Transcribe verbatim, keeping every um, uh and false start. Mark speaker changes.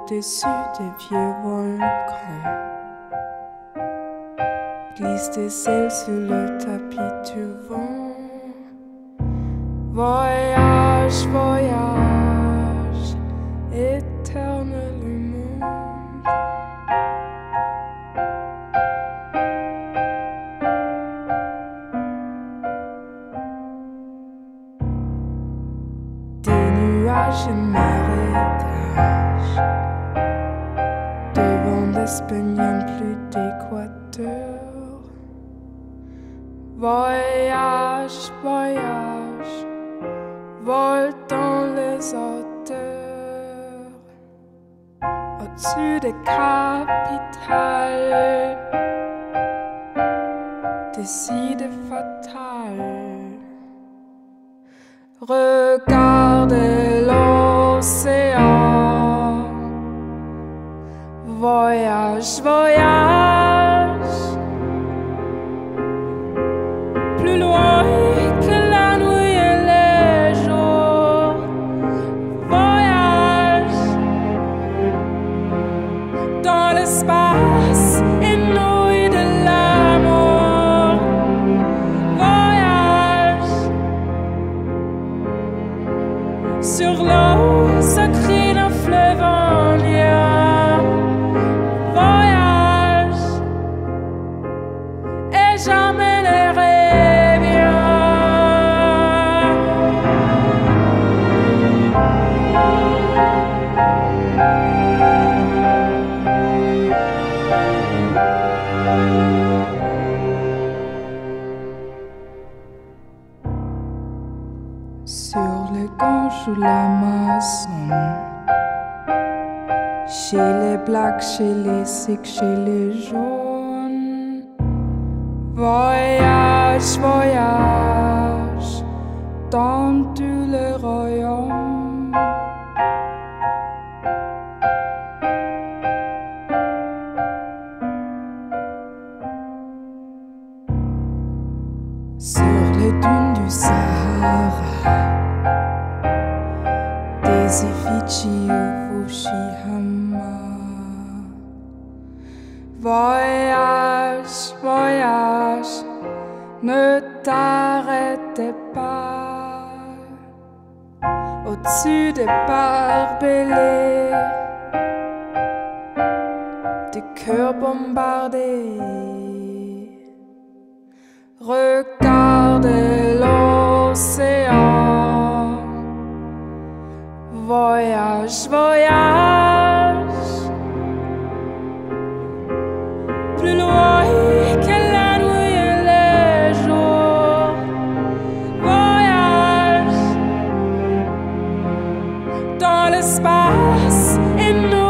Speaker 1: au-dessus des vieux volcans. Glisse tes ailes sur le tapis du vent. Voyage, voyage, éternellement. Des nuages et marécages, devant d'Espagne plus d'équateur. Voyage, voyage, vole dans les hauteurs, au-dessus des capitales, des idées fatales. Regardez l'océan. Voyage, voyage, plus loin que la nuit et les jours. Voyage dans l'espace inouï de l'amour. Voyage sur l'eau sacrée d'un fleuve indien. Voyage et jamais ne reviens. Sur les ganges ou l'Amazon, chez les blacks, chez les sikhs, chez les jaunes. Voyage, voyage, dans tous les royaumes. Sur les dunes du Sahara, des effigies au Fukushima. Voyage, voyage, ne t'arrêtez pas. Au-dessus des barbelés, des cœurs bombardés. Regardez l'océan. Voyage, voyage, plus loin que la nuit et les jours. Voyage dans l'espace et nous.